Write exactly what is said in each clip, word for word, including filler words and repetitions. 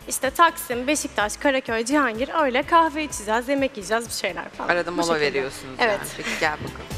İşte Taksim, Beşiktaş, Karaköy, Cihangir öyle kahve içeceğiz, yemek yiyeceğiz bir şeyler falan. Arada Bu mola şekilde. veriyorsunuz Evet. yani. Peki gel bakalım.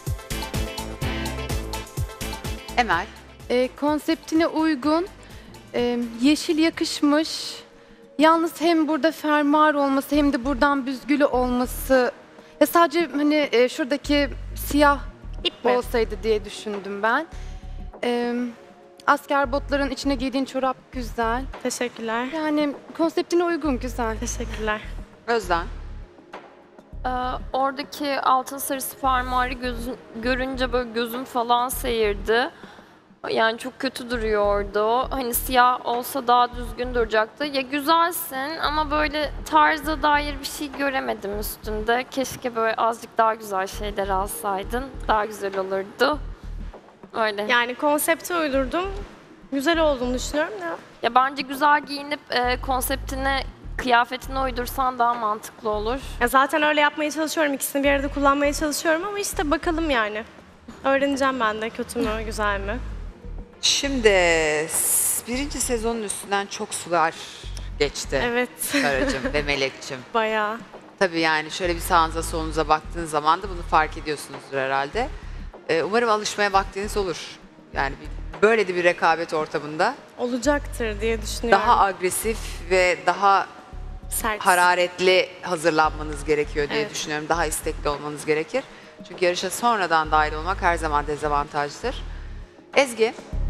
Emel. E, konseptine uygun, e, yeşil yakışmış. Yalnız hem burada fermuar olması hem de buradan büzgülü olması. Ya sadece hani e, şuradaki siyah İp mi? olsaydı diye düşündüm ben. E, asker botların içine giydiğin çorap güzel. Teşekkürler. Yani konseptine uygun, güzel. Teşekkürler. Özden. Ee, oradaki altın sarısı fermuarı gözün, görünce böyle gözüm falan seyirdi. Yani çok kötü duruyordu o. Hani siyah olsa daha düzgün duracaktı. Ya güzelsin ama böyle tarza dair bir şey göremedim üstünde. Keşke böyle azıcık daha güzel şeyler alsaydın. Daha güzel olurdu. Öyle. Yani konsepte uydurdum. Güzel olduğunu düşünüyorum da. Ya bence güzel giyinip e, konseptine, kıyafetine uydursan daha mantıklı olur. Ya zaten öyle yapmaya çalışıyorum. İkisini bir arada kullanmaya çalışıyorum ama işte bakalım yani. Öğreneceğim ben de kötü mü, güzel mi? Şimdi s- birinci sezonun üstünden çok sular geçti. Evet. Saracığım ve Melek'cim. Bayağı. Tabii yani şöyle bir sağınıza solunuza baktığınız zaman da bunu fark ediyorsunuzdur herhalde. Ee, umarım alışmaya vaktiniz olur. Yani bir- böyle de bir rekabet ortamında Olacaktır diye düşünüyorum. daha agresif ve daha sert. hararetli hazırlanmanız gerekiyor diye Evet. düşünüyorum. Daha istekli olmanız gerekir. Çünkü yarışa sonradan dahil olmak her zaman dezavantajdır. Ezgi.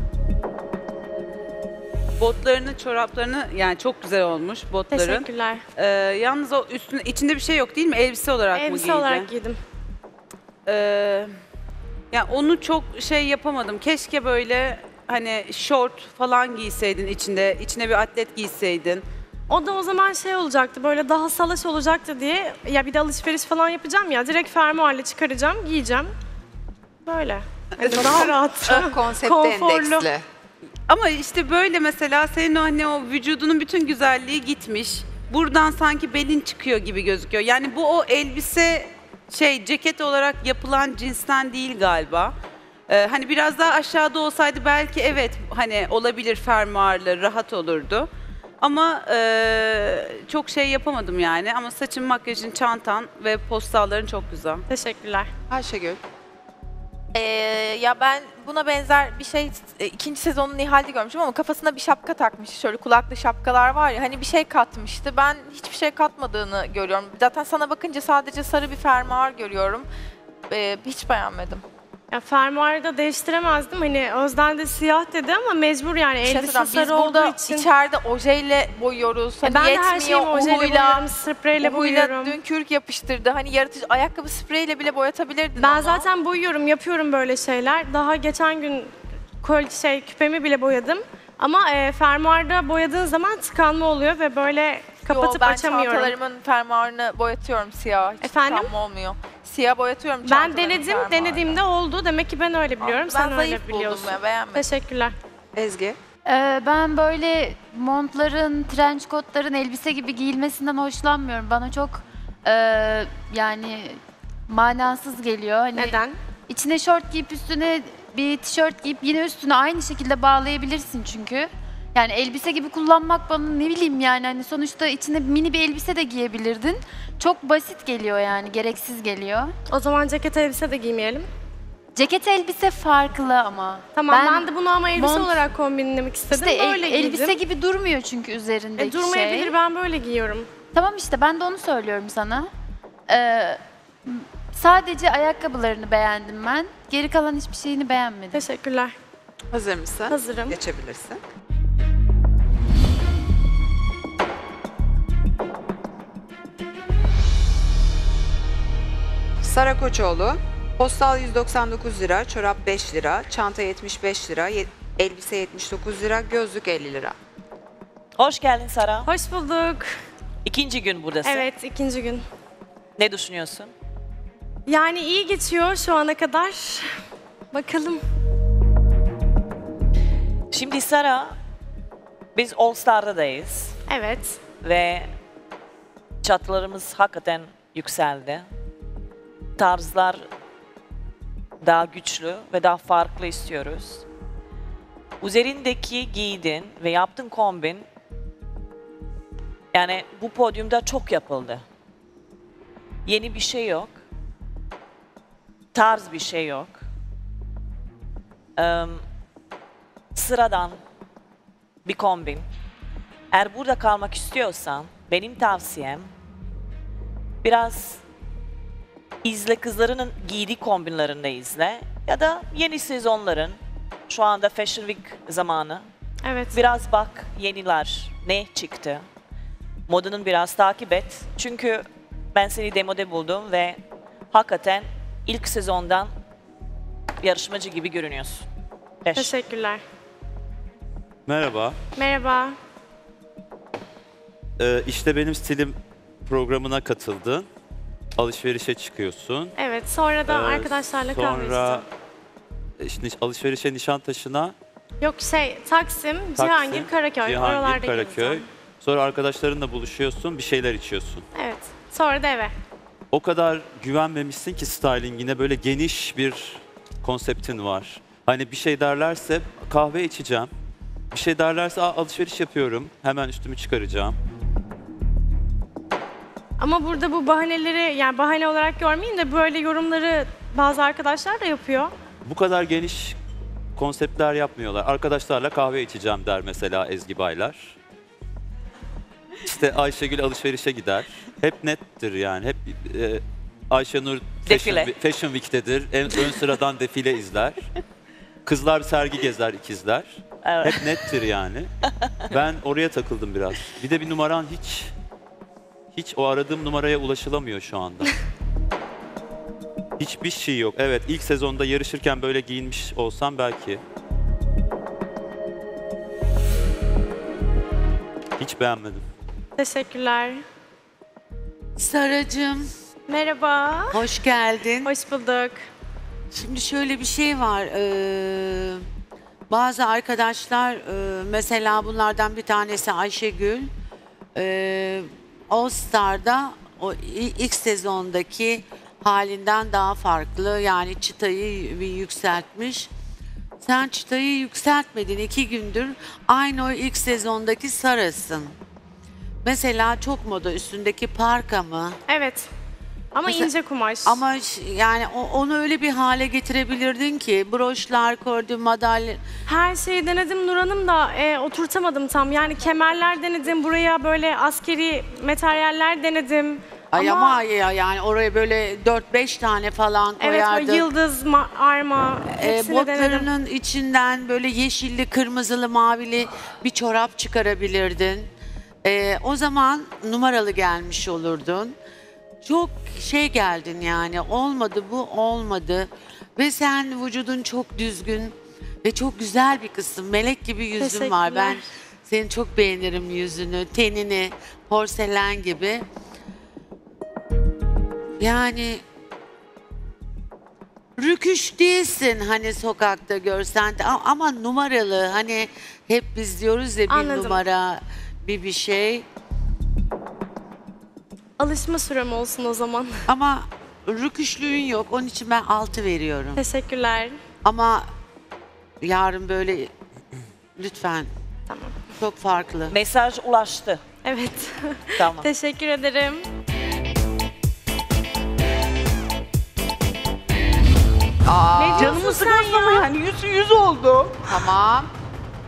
Botlarını, çoraplarını yani çok güzel olmuş botların. Teşekkürler. Ee, yalnız o üstünde içinde bir şey yok değil mi? Elbise olarak mı Elbise giydi? olarak giydim. Ee, yani onu çok şey yapamadım. Keşke böyle hani şort falan giyseydin içinde, içine bir atlet giyseydin. O da o zaman şey olacaktı, böyle daha salaş olacaktı diye. Ya bir de alışveriş falan yapacağım ya, direkt fermuarla çıkaracağım, giyeceğim. Böyle. Yani daha rahat. Çok konsepte Konforlu. endeksli. Ama işte böyle mesela senin o hani o vücudunun bütün güzelliği gitmiş. Buradan sanki belin çıkıyor gibi gözüküyor. Yani bu o elbise şey ceket olarak yapılan cinsten değil galiba. Ee, hani biraz daha aşağıda olsaydı belki evet hani olabilir fermuarlı rahat olurdu. Ama eee, çok şey yapamadım yani. Ama saçın, makyajın, çantan ve postalların çok güzel. Teşekkürler. Ayşegül. Ee, ya ben buna benzer bir şey e, ikinci sezonun Nihal'de görmüşüm ama kafasına bir şapka takmış. Şöyle kulaklı şapkalar var ya hani bir şey katmıştı. Ben hiçbir şey katmadığını görüyorum. Zaten sana bakınca sadece sarı bir fermuar görüyorum. Ee, hiç beğenmedim. Ya fermuarı da değiştiremezdim. Hani Özden de siyah dedi ama mecbur yani Bir şey elbise söyleyeyim, sarı biz olduğu burada için. içeride ojeyle boyuyoruz. E Hani ben de yetmiyor, her şeyimi ojeyle uhuyla- boyuyorum, spreyle uhuyla boyuyorum. dün kürk yapıştırdı. Hani yaratıcı ayakkabı spreyle bile boyatabilirdin Ben ama. zaten boyuyorum, yapıyorum böyle şeyler. Daha geçen gün kol şey küpemi bile boyadım. Ama e, fermuarda boyadığın zaman tıkanma oluyor ve böyle kapatıp Yo, ben açamıyorum. çantalarımın fermuarını boyatıyorum siyah. Hiç Efendim? tıkanma olmuyor. Siyah boyatıyorum Ben çantalarımın denedim, fermuarını. denediğimde oldu. Demek ki ben öyle biliyorum, Ben sen öyle zayıf biliyorsun. buldum ya, beğenmedim. Teşekkürler. Ezgi. Ee, ben böyle montların, trench coatların elbise gibi giyilmesinden hoşlanmıyorum. Bana çok e, yani manasız geliyor. Hani Neden? İçine şort giyip üstüne bir tişört giyip yine üstüne aynı şekilde bağlayabilirsin çünkü. Yani elbise gibi kullanmak bana ne bileyim yani hani sonuçta içine mini bir elbise de giyebilirdin. Çok basit geliyor yani gereksiz geliyor. O zaman ceket elbise de giymeyelim. Ceket elbise farklı ama. Tamam ben, de bunu ama elbise mont- olarak kombinlemek istedim. İşte el- böyle giydim. elbise gibi durmuyor çünkü üzerindeki E, durmayabilir, şey. ben böyle giyiyorum. Tamam işte ben de onu söylüyorum sana. Ee, sadece ayakkabılarını beğendim ben. Geri kalan hiçbir şeyini beğenmedim. Teşekkürler. Hazır mısın? Hazırım. Geçebilirsin. Sara Koçoğlu. Postal yüz doksan dokuz lira, çorap beş lira, çanta yetmiş beş lira, ye- elbise yetmiş dokuz lira, gözlük elli lira. Hoş geldin Sara. Hoş bulduk. İkinci gün buradasın. Evet, ikinci gün. Ne düşünüyorsun? Yani iyi geçiyor şu ana kadar. Bakalım. Şimdi Sara, biz All Star'dayız Evet. ve çatılarımız hakikaten yükseldi. Tarzlar daha güçlü ve daha farklı istiyoruz. Üzerindeki giydin ve yaptığın kombin Yani bu podyumda çok yapıldı. Yeni bir şey yok. Tarz bir şey yok. Ee, sıradan bir kombin. Eğer burada kalmak istiyorsan benim tavsiyem biraz izle, kızlarının giydiği kombinlerini izle ya da yeni sezonların, şu anda Fashion Week zamanı, Evet. biraz bak yeniler ne çıktı. Modanın biraz takip et. Çünkü ben seni demode buldum ve hakikaten ilk sezondan yarışmacı gibi görünüyorsun. Beş. Teşekkürler. Merhaba. Merhaba. Ee, işte benim stilim programına katıldın. Alışverişe çıkıyorsun. Evet, sonra da Ee, arkadaşlarla kahve Sonra içeceğim. işte niş- alışverişe Nişantaşı'na, Yok şey, Taksim, Taksim, Cihangir, Karaköy. Cihangir, Oralarda Karaköy. gezeceğim. Sonra arkadaşlarınla buluşuyorsun, bir şeyler içiyorsun. Evet. Sonra da eve. O kadar güvenmemişsin ki stylingine, böyle geniş bir konseptin var. Hani bir şey derlerse kahve içeceğim. Bir şey derlerse "Aa, alışveriş yapıyorum, hemen üstümü çıkaracağım." Ama burada bu bahaneleri, yani bahane olarak görmeyin de böyle yorumları bazı arkadaşlar da yapıyor. Bu kadar geniş konseptler yapmıyorlar. Arkadaşlarla kahve içeceğim der mesela Ezgi Baylar. İşte Ayşegül alışverişe gider. Hep nettir yani. Hep e, Ayşenur Fashion, Defile. Fashion Week'tedir. En ön sıradan defile izler. Kızlar sergi gezer, ikizler. Evet. Hep nettir yani. Ben oraya takıldım biraz. Bir de bir numaran hiç hiç o aradığım numaraya ulaşılamıyor şu anda. Hiçbir şey yok. Evet, ilk sezonda yarışırken böyle giyinmiş olsam belki. Hiç beğenmedim. Teşekkürler. Saracığım, Merhaba. hoş geldin. Hoş bulduk. Şimdi şöyle bir şey var. ee, bazı arkadaşlar, ee, mesela bunlardan bir tanesi Ayşegül, ee, All Star'da o i- ilk sezondaki halinden daha farklı. Yani çıtayı bir yükseltmiş. Sen çıtayı yükseltmedin iki gündür. Aynı o ilk sezondaki Sara'sın. Mesela çok moda üstündeki parka mı? Evet. Ama Mesela- ince kumaş. Ama ş- yani o- onu öyle bir hale getirebilirdin ki broşlar koydun, madalya. Her şeyi denedim Nur Hanım da e, oturtamadım tam. Yani kemerler denedim, buraya böyle askeri materyaller denedim. Ay ama ya yani oraya böyle dört beş tane falan evet, koyardın. böyle yıldız, ma- arma Ee, hepsini denedim. botlarının içinden böyle yeşilli, kırmızılı, mavili bir çorap çıkarabilirdin. Ee, o zaman numaralı gelmiş olurdun. Çok şey geldin yani, olmadı bu, olmadı. Ve sen vücudun çok düzgün ve çok güzel bir kızsın. Melek gibi yüzün var. Ben Teşekkürler. seni çok beğenirim, yüzünü, tenini, porselen gibi. Yani rüküş değilsin hani sokakta görsen de, A- ama numaralı, hani hep biz diyoruz ya bir Anladım. numara, bir bir şey. Alışma sürem olsun o zaman. Ama rüküşlüğün yok, onun için ben altı veriyorum. Teşekkürler. Ama yarın böyle lütfen, Tamam. çok farklı. Mesaj ulaştı. Evet. Tamam. Teşekkür ederim. Aa, Ne diyorsun sen ya? Yani yüz yüz oldu. tamam.